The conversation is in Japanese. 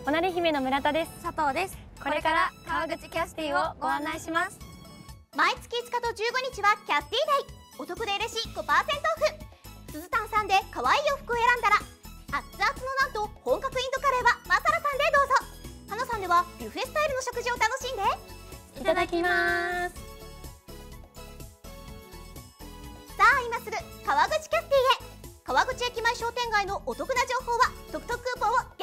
おなり姫の村田です。 佐藤です。 これから川口キャスティをご案内します。 毎月5日と15日はキャスティデイ。お得で嬉しい 5% オフ。すずたんさんで可愛い洋服を選んだら、熱々のなんと本格インドカレーはマサラさんでどうぞ。花さんではビュッフェスタイルの食事を楽しんで。 いただきます。 さあ今すぐ川口キャスティへ。川口駅前商店街のお得な情報はトクトククーポンを